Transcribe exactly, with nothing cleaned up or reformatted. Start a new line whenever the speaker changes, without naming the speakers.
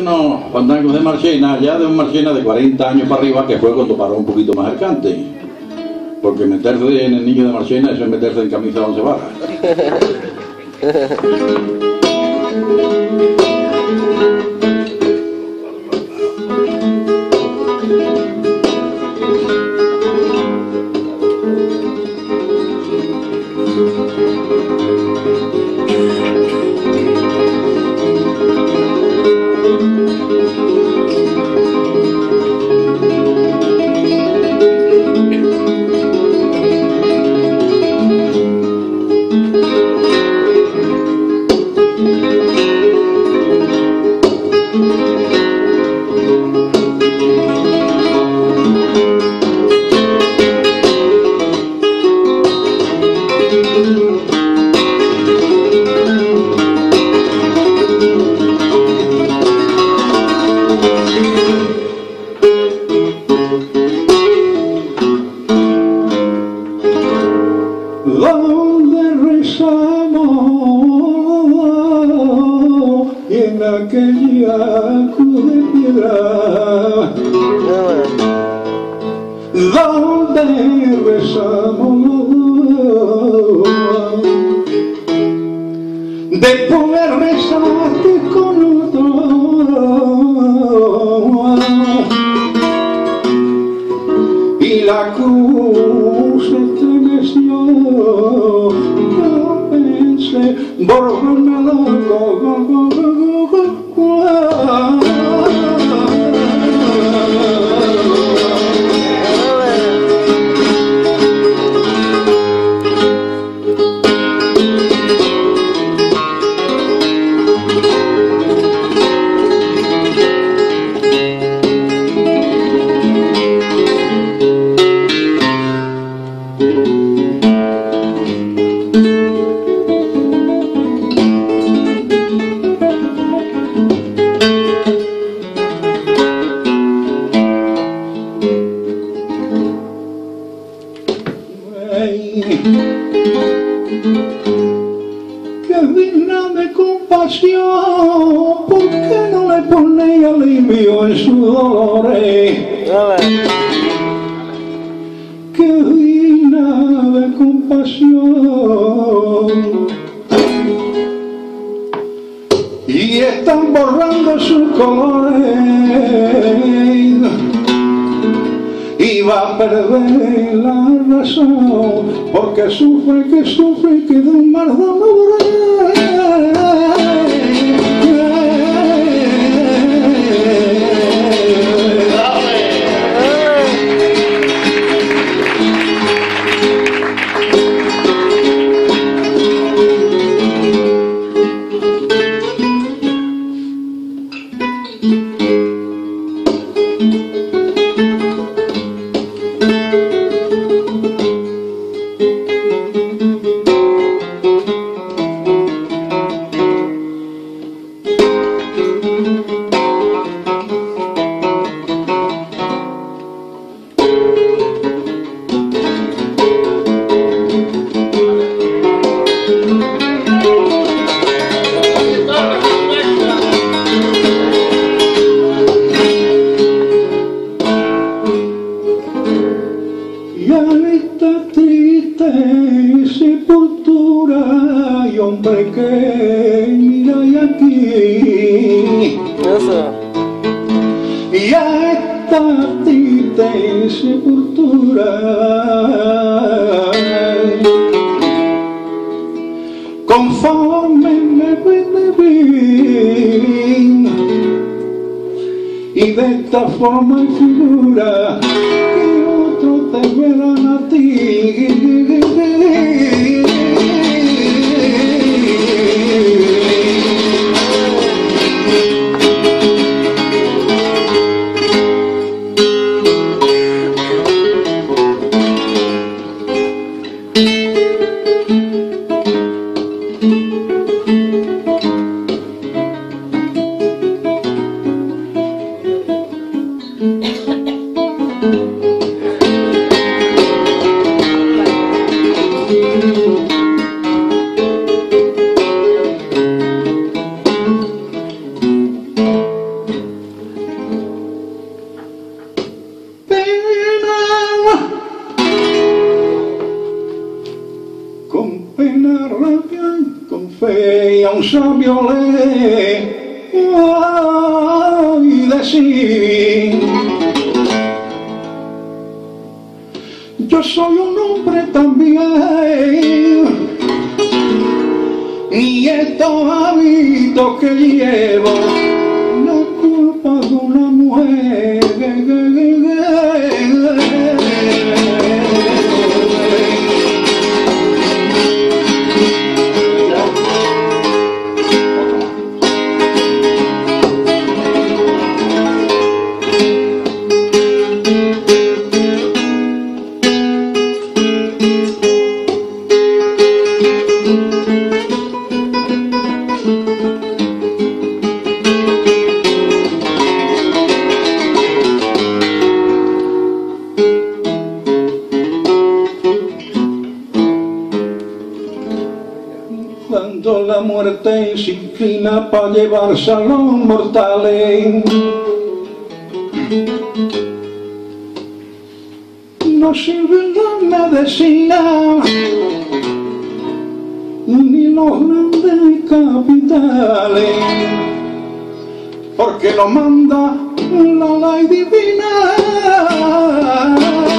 unos fandangos de Marchena, ya de un Marchena de cuarenta años para arriba, que fue cuando paró un poquito más el cante. Porque meterse en el niño de Marchena, eso es meterse en camisa de once varas.
Donde rezamos y en aquella cruz de piedra, donde rezamos después rezaste con otro y la cruz estremeció. Yo pensé borrarme loco. Que digna de compasión, ¿por qué no le pone alivio en sus dolores? Que digna de compasión, y están borrando sus colores, y va a perder la razón, porque sufre, que sufre, que de un mar de amor. Sepultura y hombre que mira y aquí y a esta triste sepultura conforme me vi y de esta forma y figura que otros te verán a ti. pena, rabia y con fe y a un sabio le y decir: yo soy un hombre también, y estos hábitos que llevo, la culpa de una mujer. Cuando la muerte se inclina para llevarse a los mortales, no sirve la medicina ni los grandes capitales, porque lo manda la ley divina.